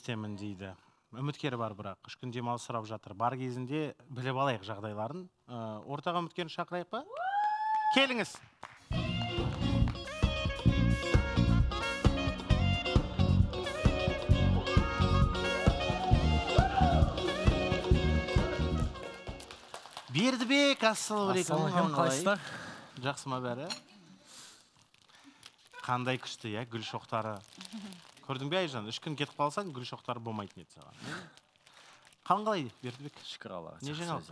істемін дейді. Үміткер бар бірақ, 3 күн демалыс сұрап жатыр. Бар кезінде біліп алайық жағдайларын. Ортаға үміткерін шақырайық па? Келіңіз. Бердібек, ассалаумағалейкум. Ассалаумағалейкум, қалайсыздар? Жақсы ма бәрі? Қандай күшті, гүл шоқтары. Көрдің бе Айжан, 3 күн кетіп қалсаң, гүл шоқтары болмайтын еді саған. Қалың қалай, Бердібек? Шүкір Аллаға. Не жаңалық?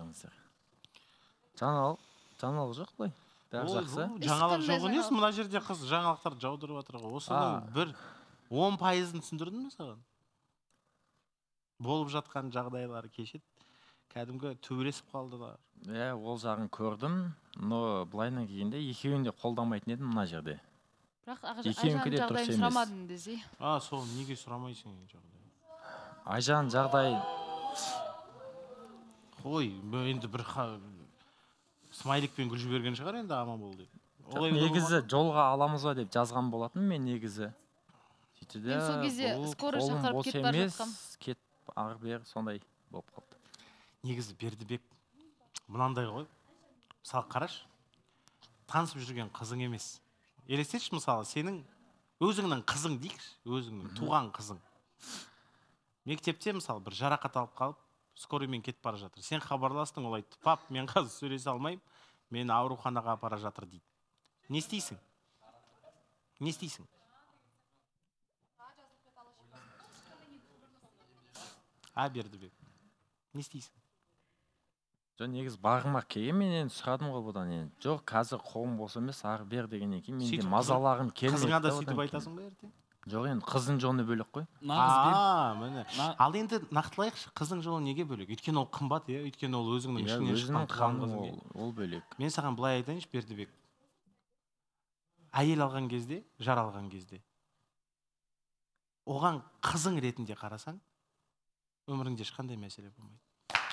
Жаңалық жоқ қой. Бәрі жақсы. Жаңалық жоқ емес, мына жерде қыз жаңалықтарды жаудырып жатыр ғой. Осының бір 10%-ын түсіндірдің бе саған? Болып жатқан жағдайлары кешет. Кәдімгі төбелесіп қалдылар. Ол жағын көрдім, но былайынан келгенде екеуін де қолдамайтын едім мына жерде. Бірақ Айжан жағдайын сұрамадың десе. Сол неге сұрамайсың жағдай? Айжан жағдай... Қой, енді бір смайликпен гүл жіберген шығар енді аман бол деп. Негізі жолға аламыз ба деп жазған болатын мен негізі. Мен сол кезде скорый шақырып кетіп бара жатқам. Кетіп ары бері сондай болып қалды. Негізі Бердібек мынандай ғой. Мысалы қараш, танысып жүрген қызың емес. Елестетші, мысалы, сенің өзіңнің қызың дейікші, өзіңнің туған қызың. Мектепте, мысалы, бір жарақат алып қалып, скорыймен кетіп бара жатыр. Сен хабарластың, ол айтты, пап, мен қазір сөйлесе алмаймын, мені ауруханаға апара жатыр дейді. Не істейсің? Не істейсің? Бердібек, не істейсің? Негіз бағырмақ келген, мен енді сұрадым ғой бұдан енді. Жоқ, қазір қолым болса емес, ары бер дегеннен кейін менде мазалағым келмейді. Қызыңа да сөйтіп айтасың ба ертең? Жоқ, енді қыздың жолы бөлек қой. Міне. Ал енді нақтылайықшы, қыздың жолы неге бөлек? Өйткені ол қымбат, өйткені ол өзіңнің ішінен шыққан туған қызың. Ол бөлек. Мен саған былай айтайыншы, Бердібек. Әйел алған кезде, жар алған кезде, оған қызың ретінде қарасаң, өміріңде ешқандай мәселе болмайды.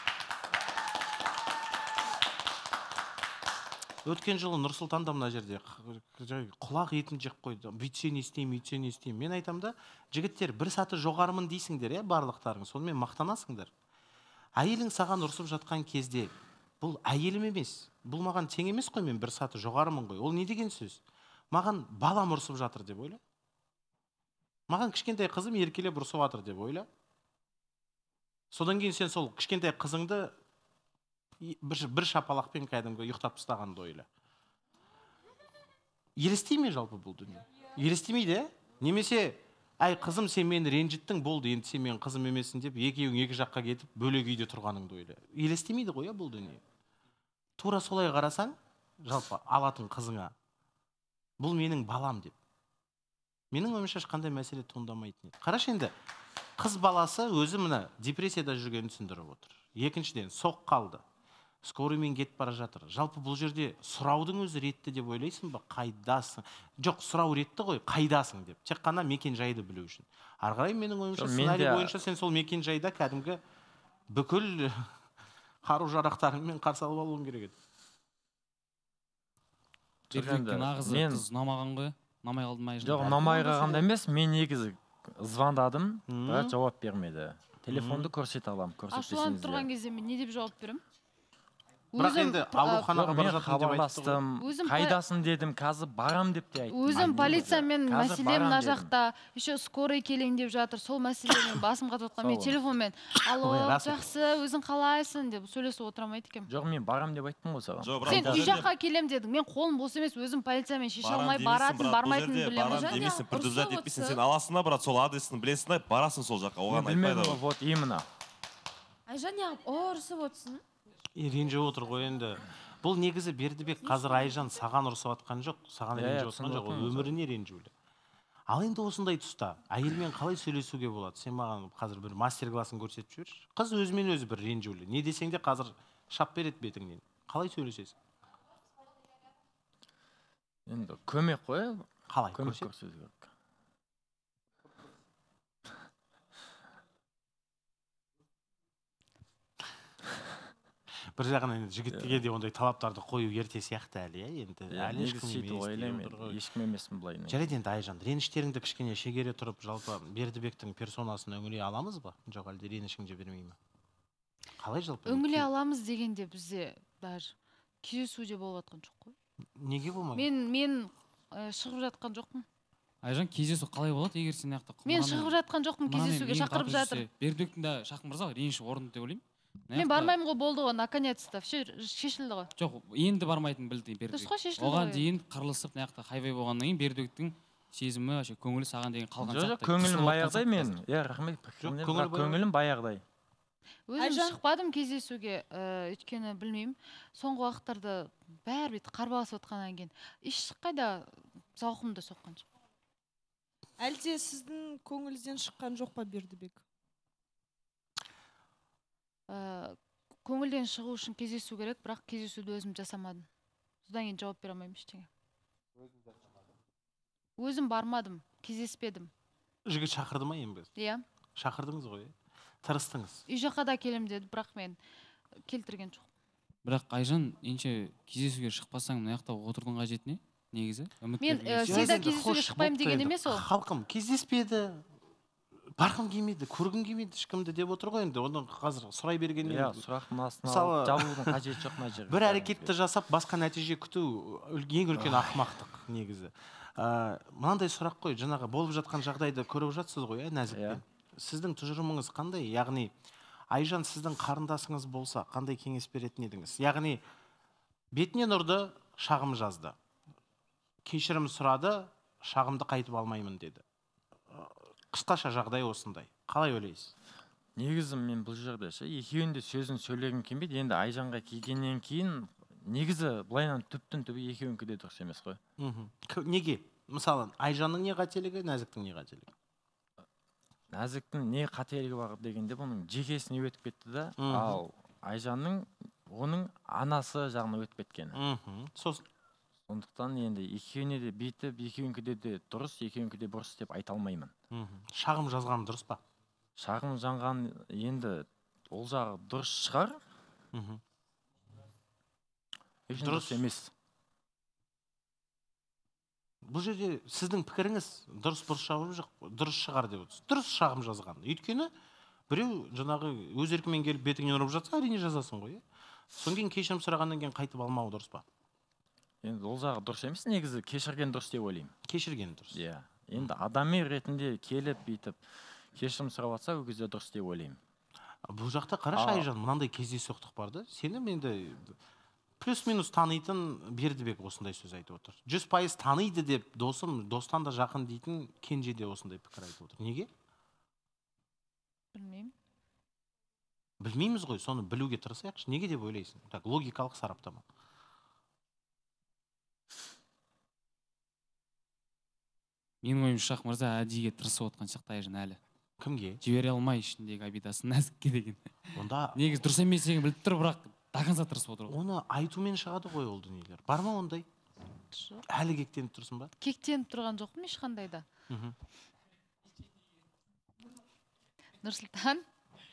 Өткен жылы Нұрсұлтанда мына жерде құлақ етін жеп қойды. Бүйтсен естеймін, үйтсен естеймін. Мен айтам да, жігіттер, бір саты жоғарымын дейсіңдер, барлықтарың. Сонымен мақтанасыңдар. Әйелің саған ұрсып жатқан кезде, бұл әйелім емес. Бұл маған тең емес қой, мен бір саты жоғарымын ғой. Ол не деген сөз? Маған балам ұрсып жатыр деп ойла. Маған кішкентай қызым еркелеп ұрсып жатыр деп ойла. Содан кейін сен сол кішкентай қызыңды бір шапалақпен кәдімгі ұйықтап тастағанды ойла. Елестей ме жалпы бұл дүние? Елестемейді, Немесе, қызым сен мені ренжіттің, болды, енді сен менің қызым емессің деп, екеуің екі жаққа кетіп, бөлек үйде тұрғаныңды ойла. Елестемейді ғой бұл дүние. Тура солай қарасаң, жалпы алатын қызыңа, бұл менің балам деп. Менің ойымша ешқандай мәселе туындамайтын еді. Қараш енді, қыз баласы өзі мына депрессияда жүргенін түсіндіріп отыр. Екіншіден, соқ қалды. Скорыймен кетіп бара жатыр. Жалпы бұл жерде сұраудың өзі ретті деп ойлайсың ба? Қайдасың? Жоқ, сұрау ретті ғой, қайдасың деп. Тек қана мекен жайды білу үшін. Арғарай менің ойымша сценарий бойынша сен сол мекен жайда кәдімгі бүкіл қару жарақтарыңмен қарсы алып алуың керек еді. Бердібектің ағызы қыз ұнамаған ғой? Ұнамай қалды ма? Жоқ, ұнамай қалғанда емес, мен негізі звондадым, бірақ жауап бермеді. Телефонды көрсете аламын, көрсетпесеңіздер. Ашуланып тұрған кезде мен не деп жауап берем? Бірақ енді ауруханаға бара жатырмын деп хабарластым, қайдасың дедім, қазір барам деп те айттым. Өзім полициямен мәселе мына жақта, еще скорый келейін деп жатыр, сол мәселемен басым қатып отқан. Мен телефонмен, алло, жақсы, өзің қалайсың деп сөйлесіп отырамайды екенмін. Жоқ, мен барам деп айттым ғой саған. Сен үй жаққа келем дедің, мен қолым бос емес, өзім полициямен шеше алмай баратын, бармайтынын білемін. Барам демейсің, предупреждать етпейсің, сен аласың брат, сол адресін білесің, барасың сол жаққа, оған айтпайды. Вот именно. Айжан неғып ұрысып отырсың? Ренжіп отыр ғой енді. Бұл негізі Бердібек қазір Айжан саған ұрысып атқан жоқ, саған ренжіп отқан жоқ, өміріне ренжулі. Ал енді осындай тұста әйелмен қалай сөйлесуге болады? Сен маған қазір бір мастер-класын көрсетіп жіберші. Қыз өзімен өзі бір ренжулі. Не десең де қазір шап береді бетіңнен. Қалай сөйлесесің? Енді көмек қой. Қалай? Көмек көрсету керек. бір жағынан енді жігітке де ондай талаптарды қою ерте сияқты әлі, енді әлі ешкім емеспін былай. жарайды, енді Айжан, реніштеріңді кішкене шегере тұрып, жалпы Бердібектің персонасын өңілей аламыз ба, жоқ әлде ренішіңде бермей ме? Қалай жалпы? Өңілей аламыз дегенде бізде даже кездесуде болып жатқан жоқ қой. Неге болмайды? Мен шығып жатқан жоқпын. Айжан, кездесу қалай болады егер сен аяқта? Мен шығып жатқан жоқпын, кездесуге шақырып жатыр. Бердібектің де Шахым мырза реніші орынды деп ойлаймын. Мен бармаймын ғой, болды ғой, наконец-то все шешілді ғой. Жоқ, енді бармайтын білді Бердібек. Дұрыс қой, шешілді ғой. Оған дейін қырылысып мына жақта хайвай болғаннан кейін Бердібектің сезімі, көңілі саған деген қалған сияқты. Жоқ, көңілім баяғыдай мен. Иә, рахмет. Көңілім баяғыдай. Өзім шықпадым кездесуге, өйткені білмеймін. Соңғы уақыттарда бәрі бет қарбаласып отқаннан кейін ешқайда зауқымды соққан жоқ. Әлде сіздің көңіліңізден шыққан жоқ па Бердібек? Көңілден шығу үшін кездесу керек, бірақ кездесуді өзім жасамадым. Содан кейін жауап бере алмаймын ештеңе. Өзім бармадым, кездеспедім. Жігіт шақырды ма енді? Иә. Шақырдыңыз ғой, тырыстыңыз. Үй жаққа да келем деді, бірақ мен келтірген жоқ. Бірақ Айжан, енше кездесуге шықпасаң мына жақта отырдың қажеті не? Негізі? Мен всегда кездесуге шықпаймын деген емес ол. Халқым кездеспеді, барғым келмейді, көргім келмейді ешкімді деп отыр ғой енді. Оны қазір сұрай бергеннен. Иә, сұрақтың астына жабудың қажеті жоқ мына жерде. Бір әрекетті жасап, басқа нәтиже күту ең үлкен ақымақтық негізі. Мынандай сұрақ қой, жаңағы болып жатқан жағдайды көріп жатсыз ғой, нәзікпен. Сіздің тұжырымыңыз қандай? Яғни Айжан сіздің қарындасыңыз болса, қандай кеңес беретін едіңіз? Яғни бетінен ұрды, шағым жазды. Кешірім сұрады, шағымды қайтып алмаймын деді. Қысқаша жағдай осындай. Қалай ойлайсыз? Негізі мен бұл жерде екеуінің де сөзін сөйлегім келмейді. Енді Айжанға келгеннен кейін негізі былайынан түптің түбі екеуінікі де дұрыс емес қой. Неге? Мысалы, Айжанның не қателігі, Нәзіктің не қателігі? Нәзіктің не қателігі бар дегенде бұның жекесіне өтіп кетті да, ал Айжанның оның анасы жағына өтіп кеткені. Сондықтан енді екеуіне де бейтіп, екеуінкі де дұрыс, екеуінкі де бұрыс деп айта алмаймын. Шағым жазған дұрыс па? Шағым жанған енді ол жағы дұрыс шығар. Дұрыс емес. Бұл жерде сіздің пікіріңіз дұрыс шығар деп отырсыз. Дұрыс шағым жазған. Өйткені біреу жаңағы өз еркімен келіп бетіңнен ұрып жатса, әрине жазасың ғой. Содан кейін кешірім сұрағаннан кейін қайтып алмау дұрыс па? Енді ол жағы дұрыс емес, негізі кешірген дұрыс деп ойлаймын. Кешірген дұрыс. Иә. Енді адами ретінде келіп бүйтіп кешірім сұрап жатса, ол кезде дұрыс деп ойлаймын. Бұл жақта қарашы Айжан, мынандай кездейсоқтық бар да. Сені енді плюс-минус танитын Бердібек осындай сөз айтып отыр. 100% таниды деп досым, достан да жақын дейтін Кенже де осындай пікір айтып отыр. Неге? Білмеймін. Білмейміз ғой, соны білуге тырысайықшы. Неге деп ойлайсың? Так, логикалық сараптама. Менің ойымша Шах мырза әдейіге тырысып отқан сияқты Айжан әлі. Кімге? Жібере алмай ішіндегі обидасын Нәзікке деген. Онда негізі дұрыс емес екенін біліп тұр, бірақ дағанса тырысып отыр. Оны айтумен шығады ғой ол дүниелер. Бар ма ондай? Әлі кектеніп тұрсың ба? Кектеніп тұрған жоқпын ешқандай да. Нұрсұлтан.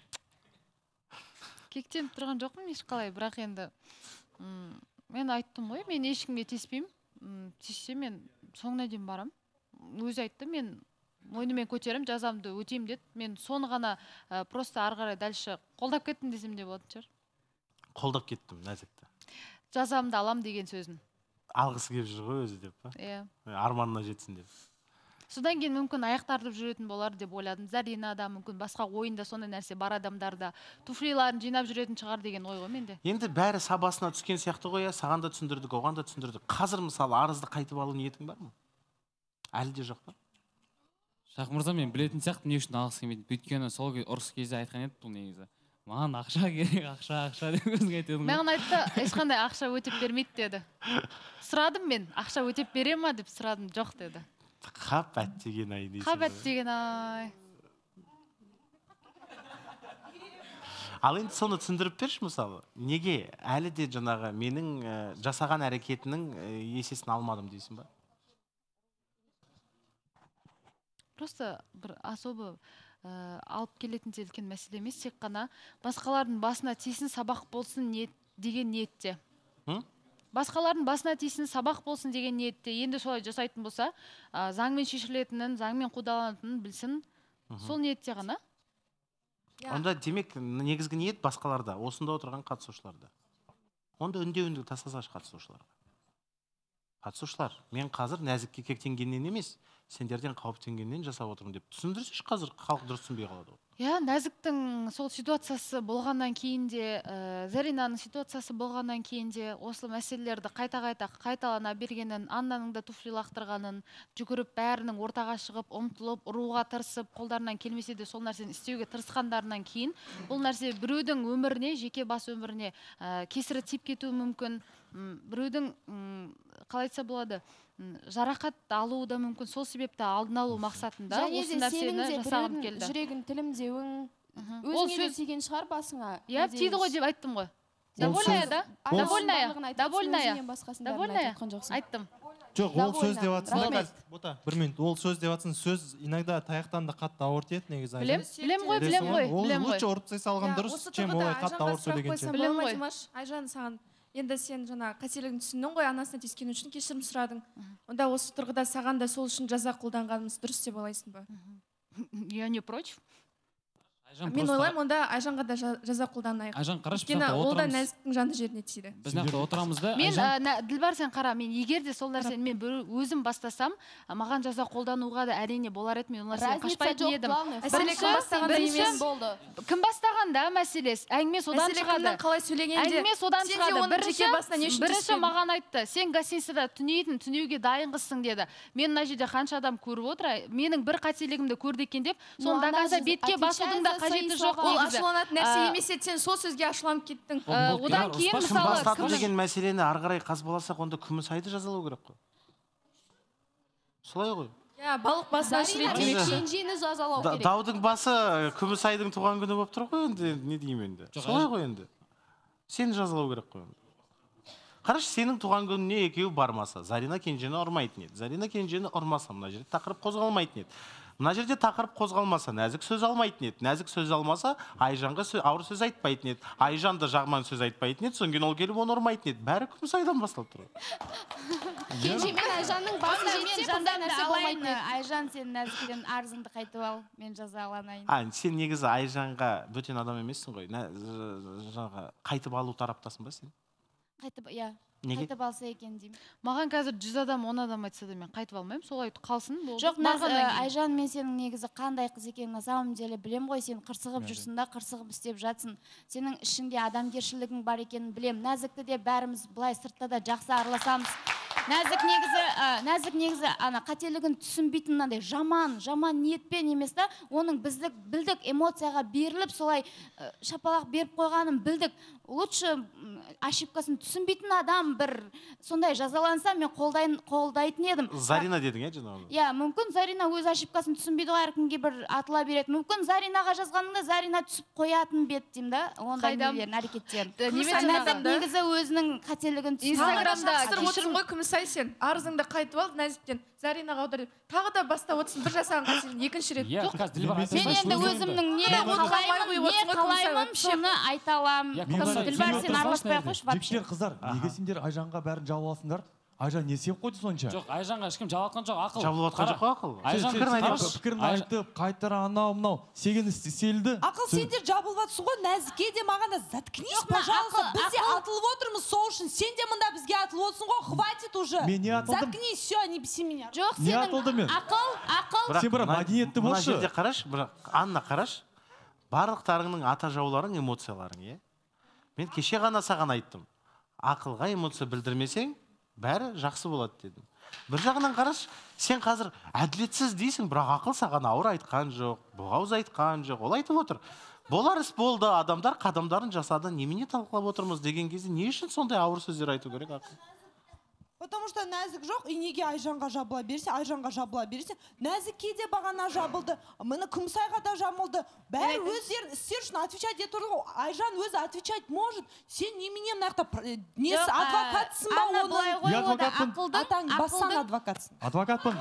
Кектеніп тұрған жоқпын ешқалай, бірақ енді мен айттым ғой, мен ешкімге тиіспеймін. Тиіссе мен соңына дейін барам. Өзі айтты, мен мойнымен көтерім, жазамды өтейім деді. Мен соны ғана просто ары қарай дальше қолдап кеттім десем де болатын шығар. Қолдап кеттім Нәзікті. Жазамды алам деген сөзін. Алғысы келіп жүр ғой өзі деп па? Иә. Арманына жетсін деп. Содан кейін мүмкін аяқтартып жүретін болар деп ойладым. Зарина да мүмкін басқа ойында сондай нәрсе бар адамдарда туфлиларын жинап жүретін шығар деген ой ғой менде. Енді бәрі сабасына түскен сияқты ғой, саған да түсіндірдік, оған да түсіндірдік. Қазір мысалы арызды қайтып алу ниетің бар ма? Әлі де жоқ па? Шах мырза, мен білетін сияқты не үшін алғысы келмейді. Өйткені сол ұрыс кезде айтқан еді бұл негізі. Маған ақша керек, ақша деп өзің айтып едім. Маған айтты, ешқандай ақша өтеп бермейді деді. Сұрадым мен, ақша өтеп бере ма деп сұрадым, жоқ деді. Қап әттеген ай дейсің. Қап әттеген ай. Ал енді соны түсіндіріп берші мысалы. Неге әлі де жаңағы менің жасаған әрекетінің есесін алмадым дейсің ба? Просто бір особы алып келетін үлкен мәселе емес, тек қана басқалардың басына тиесін, сабақ болсын деген ниетте. Басқалардың басына тисін, сабақ болсын деген ниетте. Енді солай жасайтын болса, заңмен шешілетінін, заңмен қудаланатынын білсін. Сол ниетте ғана. Онда демек негізгі ниет басқаларда, осында отырған қатысушыларда. Онда үндеуіндегі тастасашы қатысушыларға. Қатысушылар, мен қазір нәзікке кектенгеннен емес, сендерден қауіптенгеннен жасап отырмын деп түсіндірсеш, қазір халық дұрыс түсінбей қалады. Я, нәзіктің сол ситуациясы болғаннан кейін де, Заринаның ситуациясы болғаннан кейін де, осы мәселелерді қайталана бергенін, Аннаның да туфли лақтырғанын, жүгіріп бәрінің ортаға шығып, ұмтылып, ұруға тырысып, қолдарынан келмесе де сол нәрсені істеуге тырысқандарынан кейін, бұл нәрсе біреудің өміріне, жеке бас өміріне кесірі тиіп кетуі мүмкін, біреудің қалай айтса болады, жарақат алуы да мүмкін. Сол себепті алдын алу мақсатында осы нәрсені жасағым келді. Жүрегін тілімдеуің, өзіңе тиген шығар басыңа. Я, тиді ғой деп айттым ғой. Довольная, да? Довольная? Айттым. Жоқ, ол сөз деп жатсың. Бір минут, ол сөз деп жатсың. Сөз иногда таяқтан да қатты ауыр тиеді негізі. Білем ғой. Ол лучше ұрып тастай салған дұрыс, чем олай қатты ауыр сөйлегенше. Білем ғой. Айжан, саған енді сен жаңа қателігін түсіндің ғой, анасына тиіскен үшін кешірім сұрадың. Онда осы тұрғыда саған да сол үшін жаза қолданғанымыз дұрыс деп ойлайсың ба? Я не против. Мен ойлаймын, онда Айжанға да жаза қолданайық. Айжан, қарашы, өйткені ол да нәзіктің жанды жеріне тиді. Біз нақты отырамыз да. Мен Ділбар, сен қара, мен егер де сол нәрсені мен өзім бастасам, маған жаза қолдануға да әрине болар еді, мен ол нәрседен қашпайтын едім. Кім бастағанда мәселесі? Әңгіме содан шығады. Әңгіме содан шығады. Бірінші маған айтты, сен гостиницада түнейтін, түнеуге дайынғысың деді. Мен мына жерде қанша адам көріп отыр, менің бір қателігімді көрді екен деп, сонда қанша бетке басудың да қажеті жоқ. Ол ашуланатын нәрсе емес еді, сен сол сөзге ашуланып кеттің. Одан кейін кім бастады деген мәселені ары қарай қазбаласақ, онда Күмісайды жазалау керек қой. Солай ғой. Я, балық басына кенжені жазалау керек. Даудың басы Күмісайдың туған күні болып тұр ғой, енді не деймін енді. Солай ғой енді. Сені жазалау керек қой. Қараш, сенің туған күніне екеуі бармаса, Зарина Кенжені ұрмайтын еді. Зарина Кенжені ұрмаса, мына жерде тақырып қозғалмайтын еді. Мына жерде тақырып қозғалмаса, нәзік сөз алмайтын еді. Нәзік сөз алмаса, Айжанға ауыр сөз айтпайтын еді. Айжан да жағман сөз айтпайтын еді. Содан кейін ол келіп оны ұрмайтын еді. Бәрі Күмісайдан басталып тұр. Кенжемен Айжанның басы жетсе, бұндай нәрсе болмайтын еді. Айжан, сен нәзіктен арызыңды қайтып ал, мен жазаланайын. Сен негізі Айжанға бөтен адам емессің ғой. Қайтып алу тараптасың ба сен? Қайтып, иә. Қайтып алса екен деймін. Маған қазір 100 адам, 10 адам айтса да мен қайтып алмаймын. Солай қалсын. Жоқ, Айжан, мен сенің негізі қандай қыз екенін на самом деле білем ғой. Сен қырсығып жүрсің да, қырсығып істеп жатсың. Сенің ішінде адамгершілігің бар екенін білем. Нәзікті де бәріміз былай сыртта да жақсы араласамыз. Нәзік негізі қателігін түсінбейтін мынандай жаман ниетпен емес та, оның білдік эмоцияға беріліп, солай шапалақ беріп қойғанын білдік. Лучше ошибкасын түсінбейтін адам бір сондай жазаланса, мен қолдайтын едім. Зарина дедің, жаңағы? Иә, мүмкін Зарина өз ошибкасын түсінбейді ғой, әркімге бір атыла береді. Мүмкін Заринаға жазғаныңда Зарина түсіп қоятын бет деймін да, ондай нелерін, әрекеттерін. Негізі өзінің қателігін түсінбейді. Сен арызыңды қайтып ал, нәзіктен Заринаға аудар деп, тағы да бастап отырсың, бір жасаған қателігін екінші рет. Мен енді өзімнің не қалаймын, соны айта аламын. Ділбар, сен араласпай ақ қойшы, вообще. Жігіттер, қыздар, неге сендер Айжанға бәрін жауып аласыңдар? Айжан не сеп қойды сонша? Жоқ, Айжанға ешкім жауатқан жоқ, ақыл. Жабылып жоқ ақыл. Пікірін айтып, қайтара анау-мынау сеген істелді. Ақыл, сендер жабылып жатсың ғой, нәзікке де маған да заткнись, пожалуйста. Біз де атылып отырмыз сол үшін. Сен де мында бізге атылып отырсың ғой, хватит уже. Мен не атылдым? Заткнись, все, не беси меня. Жоқ, сенің ақыл. Сен бірақ мәдениетті болшы. Мына жерде қараш, Анна қараш, барлықтарыңның ата жауларың эмоцияларың, мен кеше ғана саған айттым. Ақылға эмоция білдірмесең, бәрі жақсы болады дедім. Бір жағынан қараш, сен қазір әділетсіз дейсің, бірақ ақыл саған ауыр айтқан жоқ, бұғауыз айтқан жоқ, ол айтып отыр. Болар іс болды, адамдар қадамдарын жасады, немене талқылап отырмыз деген кезде не үшін сондай ауыр сөздер айту керек ақыл? Потому что нәзік жоқ, и неге Айжанға жабыла берсе, нәзікке де бағана жабылды, мені Күмісайға да жамылды. Бәрі өздерін істер үшін отвечать етіп отыр ғой. Айжан өзі отвечать может. Сен немене мынақта несі адвокатсың ба оның? Я адвокатпын. Атаң бассан адвокатсың. Адвокатпын.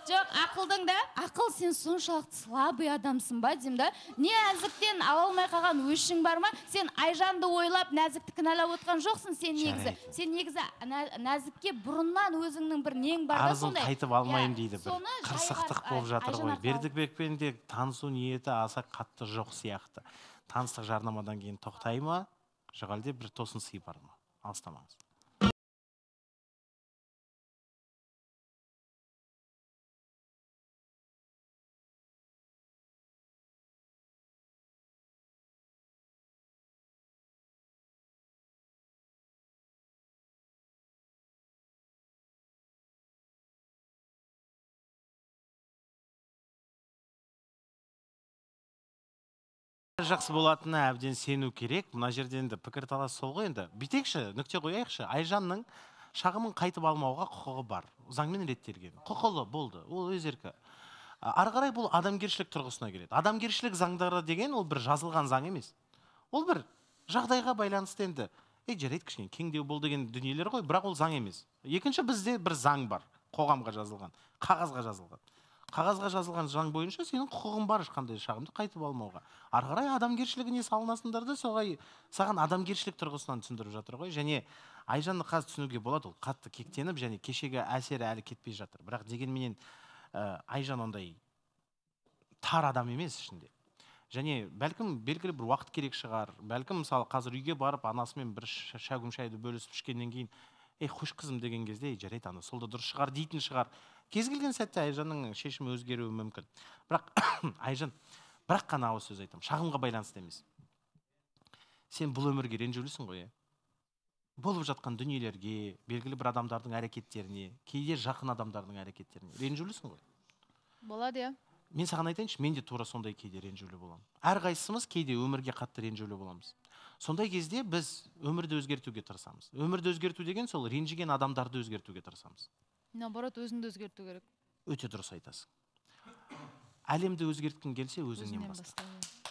Жоқ, ақылдың да, ақыл сен соншалықты слабый адамсың ба деймін да. Нәзіктен ала алмай қалған өшің бар ма? Сен Айжанды ойлап, нәзікті кінәлап отқан жоқсың сен негізі. Сен негізі нәзікке бұрыннан өзіңнің бір нең бар да сондай. Арызын қайтып алмайым дейді бір. Қырсықтық болып жатыр ғой. Бердібекпен де танысу ниеті аса қатты жоқ сияқты. Таныстық жарнамадан кейін тоқтай ма? Жоқ әлде бір тосын сый бар ма? Алыстамаңыз. Жақсы болатынына әбден сену керек. Мына жерде енді пікірталас сол ғой енді. Бүйтейікші, нүкте қояйықшы. Айжанның шағымын қайтып алмауға құқығы бар. Заңмен реттелген. Құқылы болды. Ол өз еркі. Ары қарай бұл адамгершілік тұрғысына келеді. Адамгершілік заңдары деген ол бір жазылған заң емес. Ол бір жағдайға байланысты енді. Жарайды кішкене кеңдеу бол деген дүниелер ғой, бірақ ол заң емес. Екінші бізде бір заң бар. Қоғамға жазылған, қағазға жазылған. Қағазға жазылған заң бойынша сенің құқығың бар ешқандай шағымды қайтып алмауға. Ары қарай адамгершілігіне салынасыңдар да соған саған адамгершілік тұрғысынан түсіндіріп жатыр ғой. Және Айжанды қазір түсінуге болады, ол қатты кектеніп және кешегі әсері әлі кетпей жатыр. Бірақ дегенменен Айжан ондай тар адам емес ішінде. Және бәлкім белгілі бір уақыт керек шығар. Бәлкім мысалы қазір үйге барып анасымен бір шәугім шайды бөлісіп ішкеннен кейін қош қызым деген кезде жарайды ана сол да дұрыс шығар дейтін шығар. Кез келген сәтте Айжанның шешімі өзгеруі мүмкін. Бірақ Айжан, бірақ қана ауыз сөз айтамын. Шағымға байланысты емес. Сен бұл өмірге ренжулісің ғой. Болып жатқан дүниелерге, белгілі бір адамдардың әрекеттеріне, кейде жақын адамдардың әрекеттеріне ренжулісің ғой. Болады, иә. Мен саған айтайыншы, мен де тура сондай кейде ренжулі боламын. Әрқайсымыз кейде өмірге қатты ренжулі боламыз. Сондай кезде біз өмірді өзгертуге тырысамыз. Өмірді өзгерту деген сол ренжіген адамдарды өзгертуге тырысамыз. Наоборот, өзіңді өзгерту керек. Өте дұрыс айтасың. Әлемді өзгерткің келсе өзіңнен баста.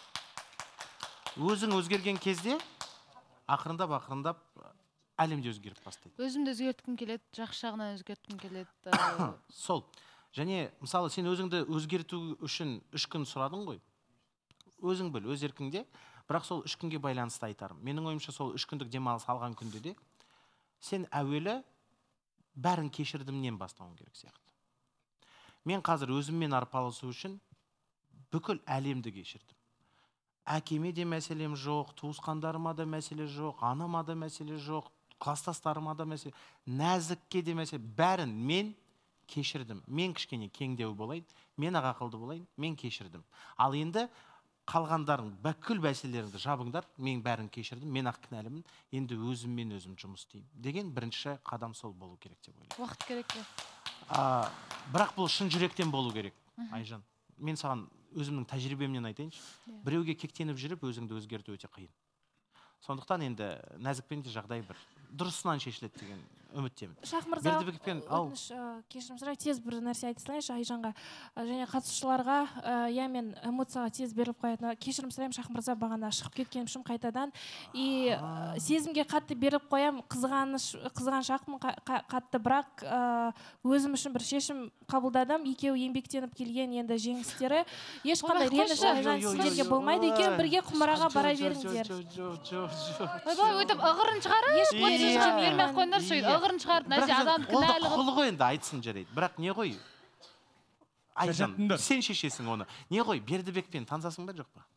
Өзің өзгерген кезде ақырындап әлемде өзгеріп бастайды. Өзімді өзгерткім келеді, жақсы жағынан өзгерткім келеді. Сол. Және мысалы сен өзіңді өзгерту үшін 3 күн сұрадың ғой. Өзің біл, өз еркіңде. Бірақ сол 3 күнге байланысты айтарым. Менің ойымша сол 3 күндік демалыс алған күнде де сен әуелі бәрін кешірдімнен бастауың керек сияқты. Мен қазір өзіммен арпалысу үшін бүкіл әлемді кешірдім. Әкеме де мәселем жоқ, туысқандарыма да мәселе жоқ, анама да мәселе жоқ, кластастарыма да мәселе, нәзікке де мәселе, бәрін мен кешірдім. Мен кішкене кеңдеу болайын, мен ақылды болайын, мен кешірдім. Ал енді қалғандарын, бүкіл мәселелеріңді жабыңдар, мен бәрін кешірдім, мен ақ кінәлімін, енді өзіммен өзім жұмыс істеймін деген бірінші қадам сол болу керек деп ойлаймын. Уақыт керек пе? Бірақ бұл шын жүректен болу керек, Айжан. Мен саған өзімнің тәжірибемнен айтайыншы. Біреуге кектеніп жүріп, өзіңді өзгерту өте қиын. Сондықтан енді нәзікпен де жағдай бір дұрысынан шешіледі деген үміттемін. Шах мырза, кешірім сұрайын, тез бір нәрсе айта салайыншы Айжанға және қатысушыларға. Иә, мен эмоцияға тез беріліп қоятын. Кешірім сұраймын, Шах мырза, бағана шығып кеткенім үшін қайтадан. Сезімге қатты беріп қоям, қызғаншақпын қатты, бірақ өзім үшін бір шешім қабылдадым. Екеуі еңбектеніп келген енді жеңістері. Ешқандай реніш Айжан сіздерге болмайды. Екеуі бірге құмыраға бара беріңдер. Ойбай, өйтіп ығырын шығарып, ығырын шығарып, адам кінәлі қылы ғой енді айтсын жарайды. Бірақ не ғой? Айжан, сен шешесің оны. Не ғой, Бердібекпен танысасың ба жоқ па?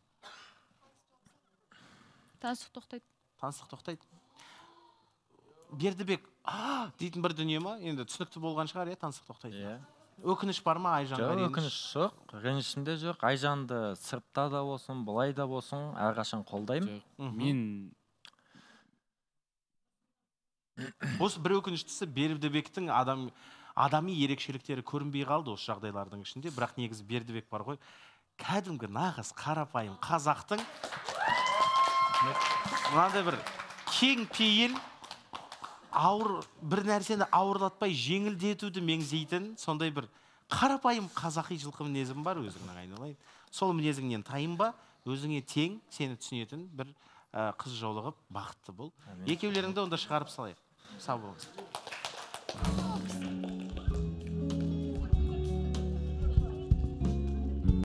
Таныстық тоқтайды. Таныстық тоқтайды. Бердібек дейтін бір дүние ма? Енді түсінікті болған шығар, таныстық тоқтайды. Өкініш бар ма Айжанға? Өкініш жоқ, ренішімде жоқ. Айжанды сыртта да болсын, былай да болсын, әрқашан қолдаймын. Мен осы бір өкініштісі Бердібектің адами ерекшеліктері көрінбей қалды осы жағдайлардың ішінде. Бірақ негізі Бердібек бар ғой, кәдімгі нағыз қарапайым қазақтың мынандай бір кең пейіл, бір нәрсені ауырлатпай жеңілдетуді меңзейтін сондай бір қарапайым қазақи жылқы мінезім бар өзіңнің, айналайын. Сол мінезіңнен тайынба, өзіңе тең, сені түсінетін бір қыз жолығып бақытты бол. Екеулеріңді онда шығарып салайық. Сау болыңыз.